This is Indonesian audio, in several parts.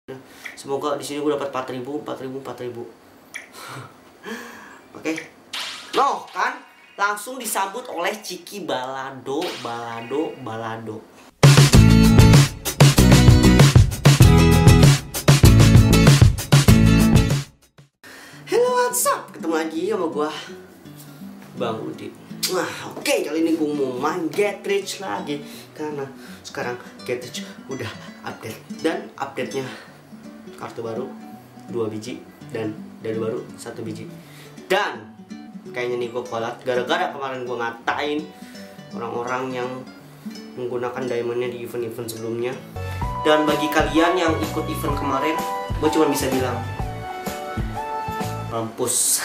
Semoga di sini gue dapat 4.000. Oke. No, kan? Langsung disambut oleh Ciki Balado. Hello, what's up? Ketemu lagi sama gue, Bang Udin. Nah, oke, kali ini gue mau main Get Rich lagi. Karena sekarang Get Rich udah update. Dan update-nya kartu baru 2 biji dan dadu baru 1 biji. Dan kayaknya nih gue kolot gara-gara kemarin gue ngatain orang-orang yang menggunakan diamondnya di event-event sebelumnya. Dan bagi kalian yang ikut event kemarin, gue cuma bisa bilang mampus.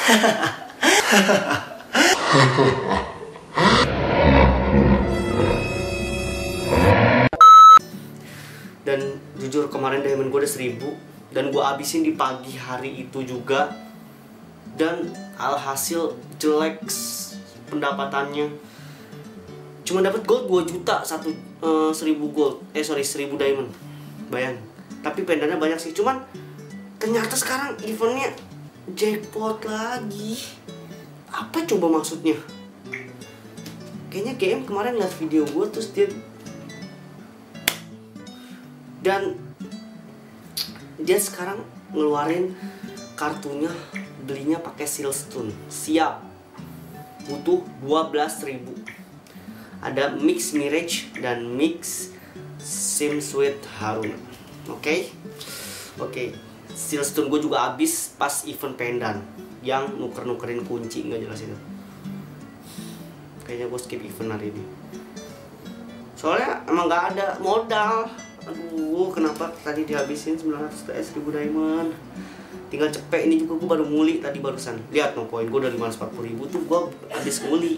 Dan jujur kemarin diamond gue udah 1000 dan gue abisin di pagi hari itu juga. Dan alhasil jelek pendapatannya. Cuma dapat gold 2 juta 1000 gold. 1000 diamond. Bayang. Tapi pendannya banyak sih. Cuman ternyata sekarang eventnya jackpot lagi. Apa coba maksudnya? Kayaknya GM kemarin liat video gue terus dia sekarang ngeluarin kartunya, belinya pakai Silstone. Siap. Butuh 12.000. Ada Mix Mirage dan Mix Simsweet Haruna. Oke. Silstone gue juga habis pas event pendan yang nukerin kunci, nggak jelas itu. Kayaknya gue skip event hari ini. Soalnya emang nggak ada modal. Aduh, kenapa tadi dihabisin 900 PS 1000 diamond. Tinggal cepet, ini juga gue baru nguli tadi barusan. Lihat no poin gue dari 540.000 tuh gue habis nguli.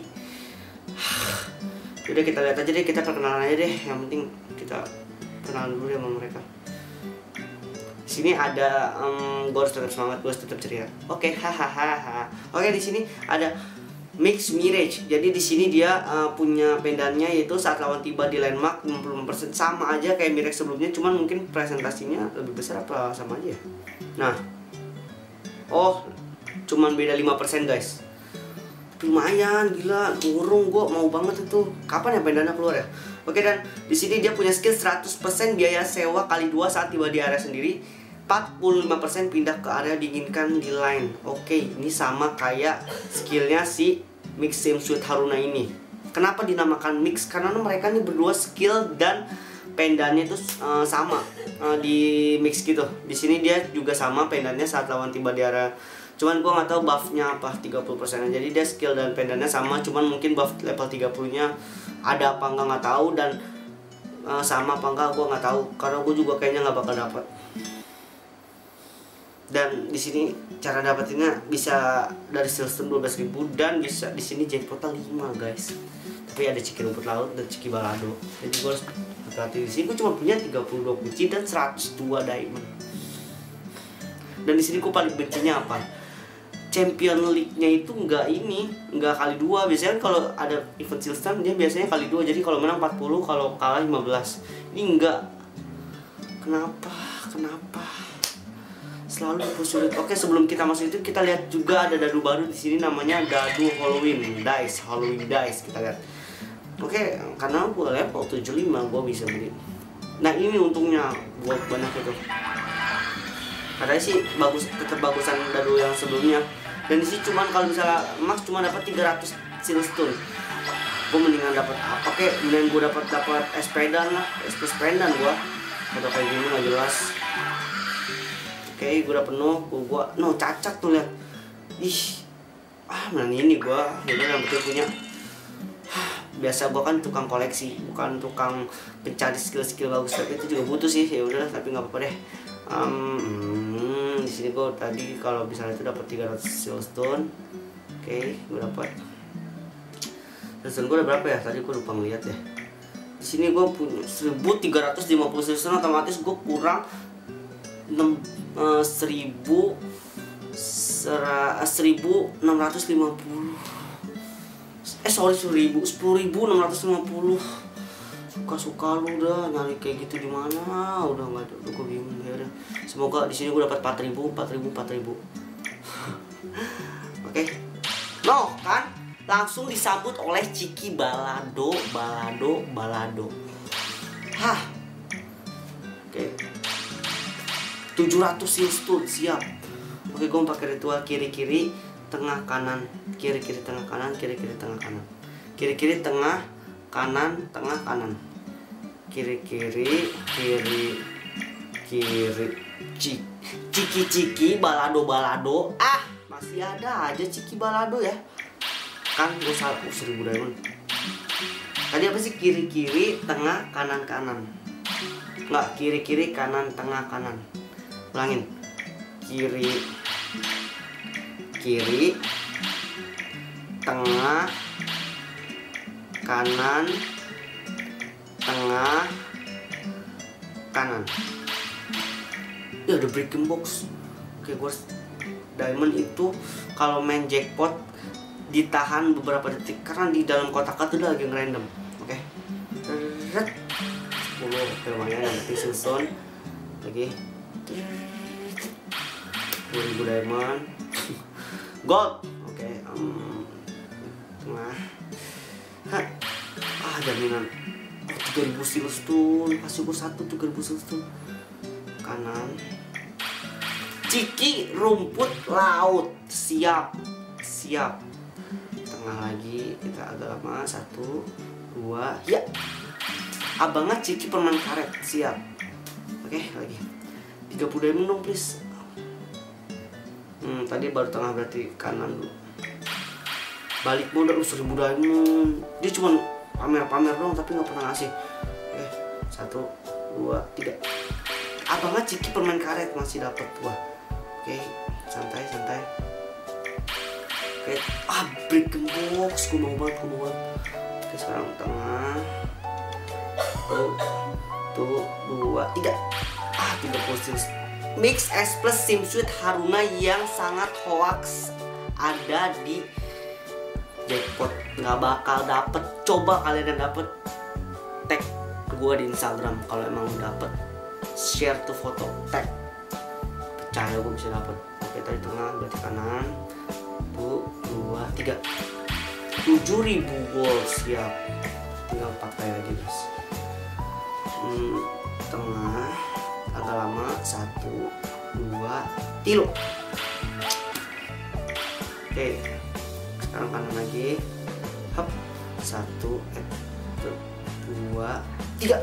Udah kita lihat aja deh, kita perkenalan aja deh. Yang penting kita kenalan dulu ya sama mereka. Sini ada gue harus tetap semangat, gue harus tetap ceria. Oke, hahaha. Oke, di sini ada Mix Mirage. Jadi di sini dia punya pendannya yaitu saat lawan tiba di landmark 50% sama aja kayak Mirage sebelumnya, cuman mungkin presentasinya lebih besar apa sama aja. Nah. Oh, cuman beda 5% guys. Lumayan, gila, ngurung gue mau banget itu. Kapan ya pendannya keluar ya? Oke, dan di sini dia punya skill 100% biaya sewa kali 2 saat tiba di area sendiri. 45% pindah ke area diinginkan di line. Oke, ini sama kayak skillnya si Mix Simsweet Haruna ini. Kenapa dinamakan mix? Karena mereka nih berdua skill dan pendannya itu sama di mix gitu. Di sini dia juga sama pendannya saat lawan tiba di area. Cuman gue nggak tahu buffnya apa 30%. Jadi dia skill dan pendannya sama. Cuman mungkin buff level 30-nya ada apa nggak tahu, dan sama apa enggak gue nggak tahu. Karena gue juga kayaknya nggak bakal dapat. Dan di sini cara dapetinnya bisa dari Silstone 12.000 dan bisa di sini jackpotnya 5 guys. Tapi ada Ciki Rumput Laut dan Ciki Balado. Jadi gue harus hati-hati. Di sini gue cuma punya 32 kunci dan 102 diamond. Dan di sini gue paling bencinya apa? Champion League-nya itu nggak kali 2. Biasanya kan kalau ada event Silstone dia biasanya kali 2. Jadi kalau menang 40, kalau kalah 15. Ini enggak. Kenapa? Selalu sulit. Oke, sebelum kita masuk itu kita lihat juga ada dadu baru di sini namanya dadu Halloween Dice. Kita lihat. Oke, karena gue level 75 gue bisa beli. Nah, ini untungnya buat banyak itu. Katanya sih tetap bagusan dadu yang sebelumnya. Dan di sini cuman kalau misalnya max cuma dapat 300 Silstone. Gue mendingan dapat apa kek? Mendingan gue dapat SP-dan lah, SP-dan gue. Atau kayak gini nggak jelas. Oke, gue udah penuh, no cacat tuh lihat. Mana ini gue, udah yang penting punya. Biasa gue kan tukang koleksi, bukan tukang pencari skill bagus, tapi itu juga butuh sih. Ya udah, tapi nggak apa-apa deh. Di sini gue tadi kalau misalnya itu dapat 300 Silstone. Oke, gue dapat. Silstone gue udah berapa ya? Tadi gue lupa ngeliat ya. Di sini gue punya 1350 Silstone, otomatis gue kurang 1650. suka-suka lu udah nyari kayak gitu di mana, udah nggak ada, gue bingung ya udah. Semoga di sini gue dapat 4.000. Oke. No kan langsung disambut oleh Ciki balado. Hah. Oke. 700 silstone siap. Oke, gue pakai ritual kiri-kiri tengah kanan, kiri-kiri tengah kanan, kiri-kiri tengah kanan, kiri-kiri tengah kanan, tengah kanan, kiri-kiri ciki balado. Masih ada aja Ciki balado ya kan. Gue salah 1000 diamond tadi. Apa sih? Kiri-kiri tengah kanan, nggak, kiri-kiri kanan tengah kanan. Ulangin. Kiri tengah kanan, tengah kanan. Ya ada breaking box. Oke, gue diamond itu kalau main jackpot ditahan beberapa detik karena di dalam kotak itu udah lagi ngerandom. Oke. 10. Oke, lumayan nanti silstone lagi. 2000 diamond. Gold. Oke, tengah. Jaminan 3000 silstone. Kasih gue 3000 silstone. Kanan. Ciki rumput laut. Siap. Tengah lagi kita agak lama. 1, 2, ya. Abangnya Ciki permen karet. Siap. Oke, lagi 30 diamond dong please. Tadi baru tengah, berarti kanan dulu. Balik modal 1000 diamond. Dia cuma pamer-pamer dong tapi nggak pernah ngasih. Oke, 1, 2, 3. Abangnya Ciki permen karet masih dapat gua. Oke, santai. Oke, breaking box. Gue mau banget. Oke, sekarang tengah. 1, 2, 3. 30 silstone. Mix S plus SimSweet Haruna yang sangat hoax ada di jackpot. Nggak bakal dapet. Coba kalian yang dapet, tag gue di Instagram kalau emang dapet. Share tuh foto, tag. Percaya gue bisa dapet. Oke, tadi tengah, berarti kanan. 1, 2, 3. 7000 gold siap. Tinggal pakai lagi guys. Tengah agak lama. 1, 2, 3. Oke, sekarang kanan lagi. Hop. 1, 2, 3.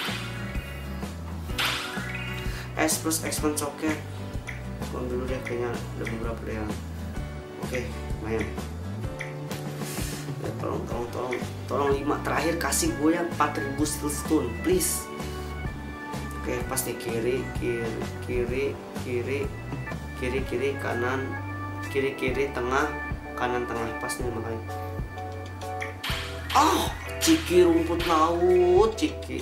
S plus expand socket. Buang dulu deh, kayaknya udah beberapa deh yang. Oke, lumayan. Ya, tolong 5 terakhir kasih gue yang 4000 silstone please. Oke, pasti kiri kanan, kiri tengah, kanan tengah, pas nih makanya. Ciki rumput laut.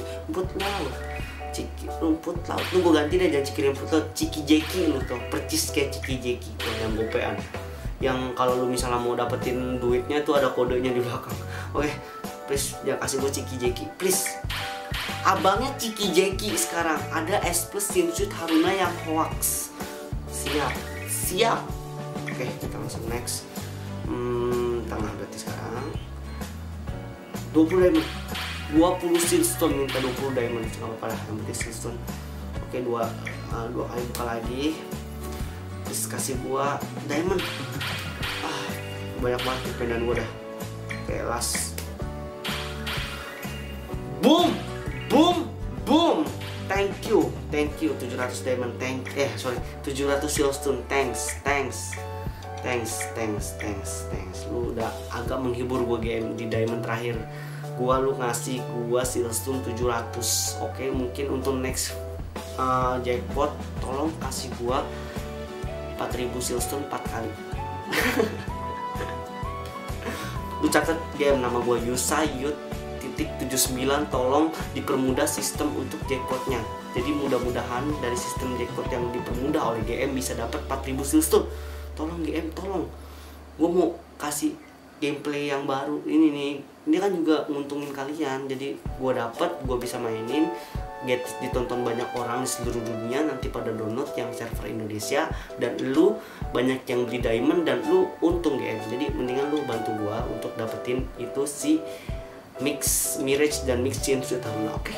Lu gue ganti deh, jangan Ciki rumput laut, Ciki Jeki lu tuh, percis kayak Ciki Jeki tuh yang gopean. Yang kalau lu misalnya mau dapetin duitnya tuh ada kodenya di belakang. Oke, please jangan kasih gue Ciki Jeki, please. Abangnya Ciki Jeki sekarang ada S plus SimSweet Haruna yang hoax. Siap. Oke, kita langsung next. Tengah berarti sekarang 20 diamond. 20 silstone, minta 20 diamond. Gak apa-apa lah, yang penting silstone. Oke, dua kali buka lagi. Terus kasih gua diamond. Banyak banget pendan gua dah. Oke, last. Boom. 700 diamond. 700 silstone. Thanks. Lu udah agak menghibur gua game di diamond terakhir. Lu ngasih gua silstone 700. Oke, mungkin untuk next jackpot tolong kasih gua 4000 silstone 4 kali. Lu catat game nama gua Yusayut.79. Tolong dipermudah sistem untuk jackpotnya. Jadi mudah-mudahan dari sistem jackpot yang dipermudah oleh GM bisa dapat 4000 silstone. Tolong GM, tolong. Gua mau kasih gameplay yang baru ini kan juga nguntungin kalian. Jadi gue dapet, gue bisa mainin, ditonton banyak orang di seluruh dunia, nanti pada download yang server Indonesia, dan lu banyak yang beli diamond dan lu untung GM. Jadi mendingan lu bantu gue untuk dapetin itu si Mix Mirage dan Mix Change Taruna. Oke.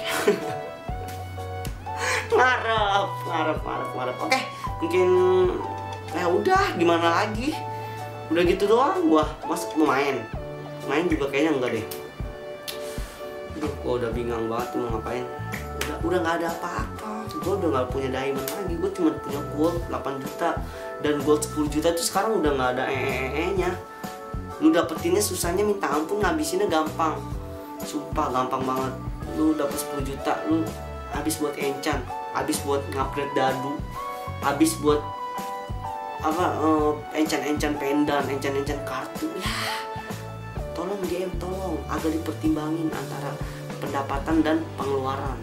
ngarep. Oke, mungkin ya udah, gimana lagi, udah gitu doang. Gua masuk mau main juga kayaknya enggak deh. Gua udah bingung banget mau ngapain. Udah nggak ada apa-apa. Gua udah nggak punya diamond lagi. Gua cuma punya gold 8 juta dan gold 10 juta itu sekarang udah nggak ada nya. Lu dapetinnya susahnya minta ampun, ngabisinnya gampang. Sumpah gampang banget. Lu dapet 10 juta, lu habis buat enchant, habis buat ngupgrade dadu, habis buat enchant pendan, enchant kartu. Ya, tolong GM, tolong agak dipertimbangin antara pendapatan dan pengeluaran.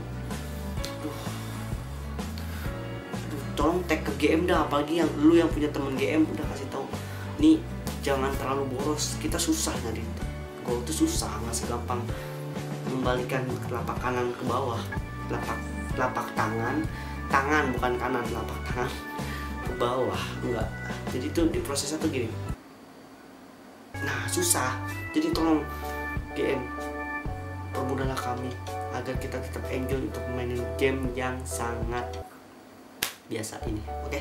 Tolong tag ke GM dah, apalagi yang lu yang punya temen GM, udah kasih tahu nih jangan terlalu boros, kita susah nyari gold itu susah, nggak segampang membalikan telapak kanan ke bawah, telapak tangan bukan kanan, telapak tangan ke bawah, enggak. Jadi tuh di prosesnya tuh gini, nah susah. Jadi tolong GM, permudahlah kami agar kita tetap enjoy untuk mainin game yang sangat biasa ini. Oke.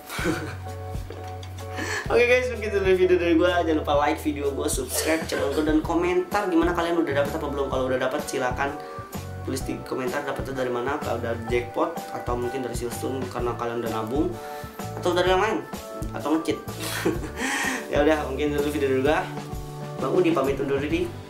Oke guys, begitu dulu video dari gue. Jangan lupa like video gue, subscribe channel gue, dan komentar gimana kalian udah dapat apa belum. Kalau udah dapat silakan tulis di komentar dapatnya dari mana, kalau dari jackpot atau mungkin dari silstone karena kalian udah nabung, atau dari yang lain, atau nge-cheat. Ya udah, mungkin dulu video dari gue. Bang Udi pamit undur diri.